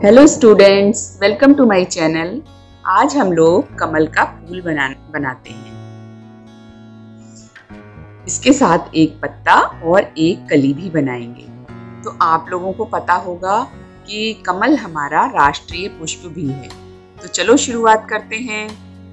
Hello students, welcome to my channel. आज हम लोग कमल का फूल बनाते हैं। इसके साथ एक पत्ता और एक कली भी बनाएंगे। तो आप लोगों को पता होगा कि कमल हमारा राष्ट्रीय पुष्प भी है। तो चलो शुरुआत करते हैं।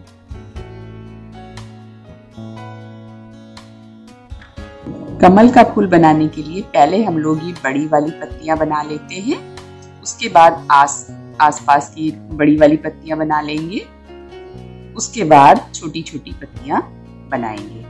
कमल का फूल बनाने के लिए पहले हम लोग ये बड़ी वाली पत्तियां बना लेते हैं। उसके बाद आसपास की बड़ी वाली पत्तियां बना लेंगे। उसके बाद छोटी छोटी पत्तियां बनाएंगे।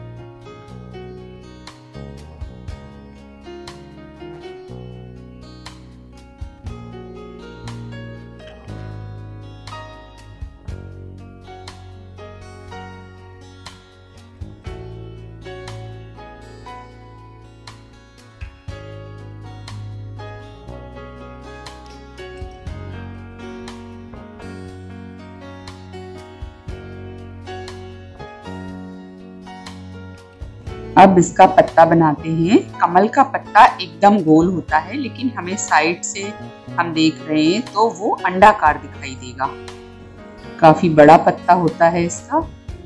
अब इसका पत्ता बनाते हैं। कमल का पत्ता एकदम गोल होता है, लेकिन हमें साइड से हम देख रहे हैं तो वो अंडाकार दिखाई देगा। काफी बड़ा पत्ता होता है इसका।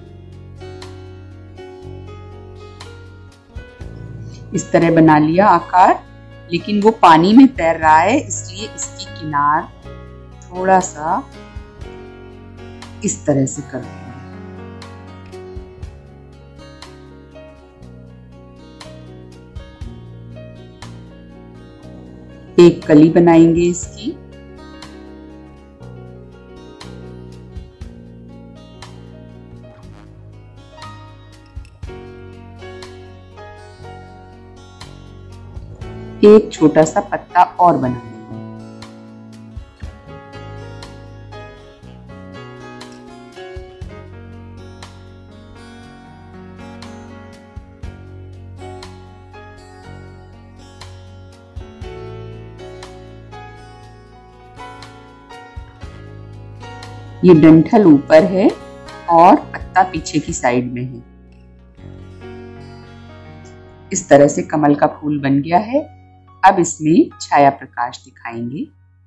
इस तरह बना लिया आकार, लेकिन वो पानी में तैर रहा है, इसलिए इसकी किनार थोड़ा सा इस तरह से कर दें। एक कली बनाएंगे इसकी। एक छोटा सा पत्ता और बनाएंगे। ये डंठल ऊपर है और पत्ता पीछे की साइड में है। इस तरह से कमल का फूल बन गया है। अब इसमें छाया प्रकाश दिखाएंगे।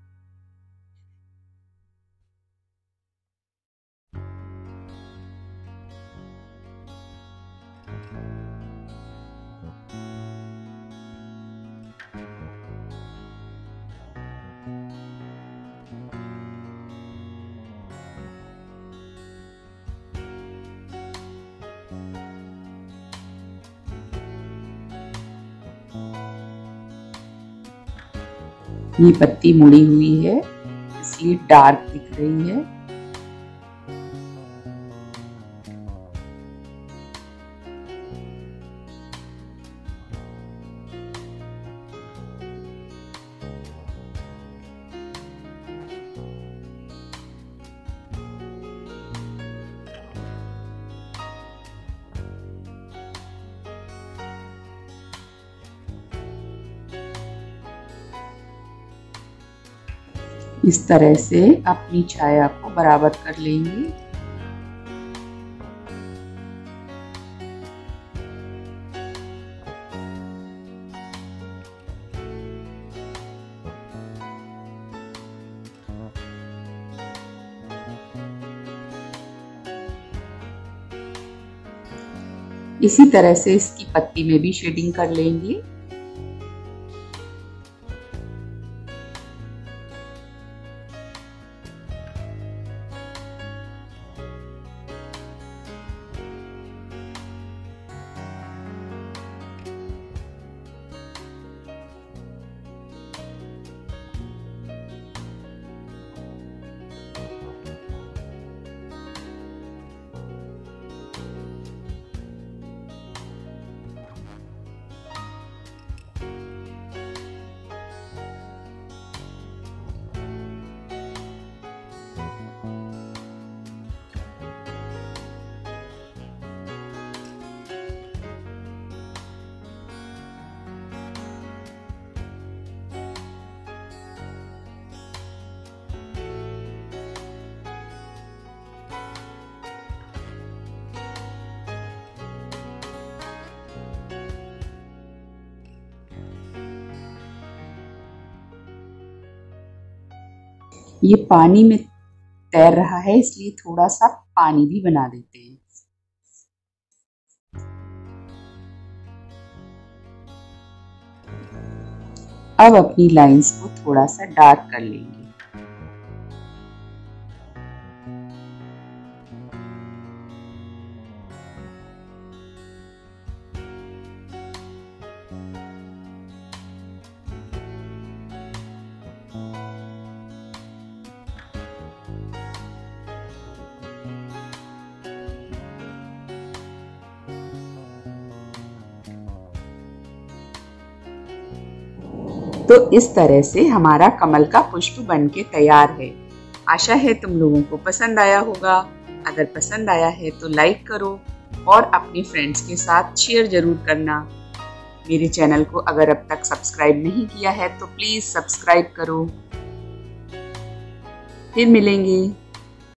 ये पत्ती मुड़ी हुई है, इसलिए डार्क दिख रही है। इस तरह से अपनी छाया को बराबर कर लेंगे। इसी तरह से इसकी पत्ती में भी शेडिंग कर लेंगे। ये पानी में तैर रहा है, इसलिए थोड़ा सा पानी भी बना देते हैं। अब अपनी लाइंस को थोड़ा सा डार्क कर लेंगे। तो इस तरह से हमारा कमल का पुष्प बनके तैयार है। आशा है तुम लोगों को पसंद आया होगा। अगर पसंद आया है तो लाइक करो और अपने फ्रेंड्स के साथ शेयर जरूर करना। मेरे चैनल को अगर अब तक सब्सक्राइब नहीं किया है तो प्लीज सब्सक्राइब करो। फिर मिलेंगे।